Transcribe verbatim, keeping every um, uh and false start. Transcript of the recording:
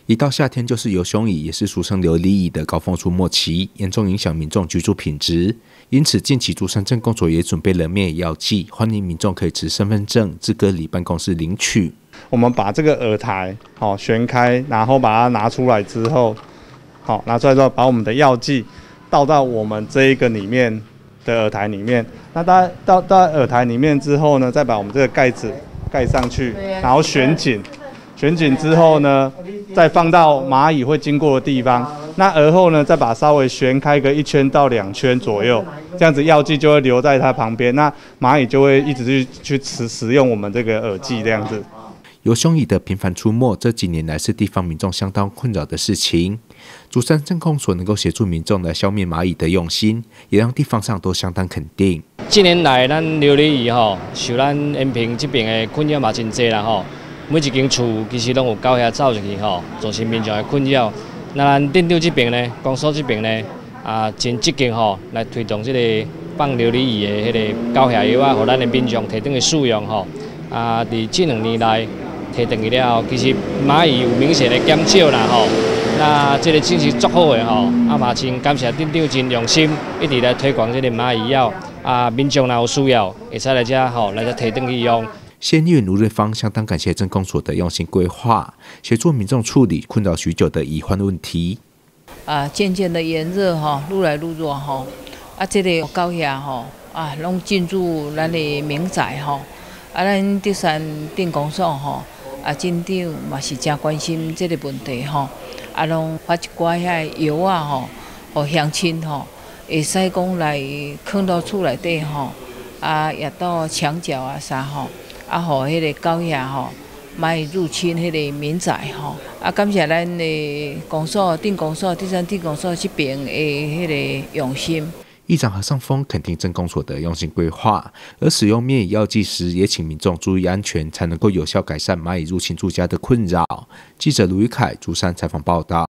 一到夏天就是游雄蚁，也是俗称琉璃蚁的高峰出没期，严重影响民众居住品质。因此，近期竹山镇公所也准备了灭蚁药剂，欢迎民众可以持身份证至各里办公室领取。 我们把这个耳台好、哦、旋开，然后把它拿出来之后，好、哦、拿出来之后，把我们的药剂倒到我们这一个里面的耳台里面。那倒倒到耳台里面之后呢，再把我们这个盖子盖上去，然后旋紧。旋紧之后呢，再放到蚂蚁会经过的地方。那而后呢，再把稍微旋开个一圈到两圈左右，这样子药剂就会留在它旁边。那蚂蚁就会一直去去使使用我们这个耳剂这样子。 游雄蚁的频繁出没，这几年来是地方民众相当困扰的事情。竹山镇公所能够协助民众来消灭蚂蚁的用心，也让地方上都相当肯定。 近年来，咱琉璃蚁吼，受咱延平这边的困扰嘛真济啦吼。每一间厝其实拢有狗遐走入去吼，造成民众的困扰。那咱镇长这边呢，公所这边呢，啊真积极吼，来推动这个放琉璃蚁的迄个狗遐药啊，互咱的民众提供的使用吼。啊，伫这两年来提登去了后，其实蚂蚁有明显的减少啦吼。那这个真是足好的吼，啊嘛真感谢镇长真用心，一直来推广这个蚂蚁药。啊，民众若有需要，会使来遮吼，来遮提登去用。 县议员卢瑞芳相当感谢镇公所的用心规划，协助民众处理困扰许久的蚁患问题。 啊，渐渐的炎热哈，愈来愈热哈，啊，这个狗遐吼啊，拢进入咱的民宅吼，啊，咱竹山镇公所吼啊，镇长嘛是真关心这个问题吼，啊，拢发一寡遐药啊吼，互乡亲吼，会使讲来放到厝内底吼，啊，也到墙角啊啥吼。啊，互迄个狗遐吼，莫入侵迄个民宅吼。啊，感谢咱的公所、镇公所、竹山镇公所这边的迄个用心。 议长何尚峰肯定镇公所的用心规划，而使用灭蚁药剂时，也请民众注意安全，才能够有效改善蚂蚁入侵住家的困扰。记者卢宇凯竹山采访报道。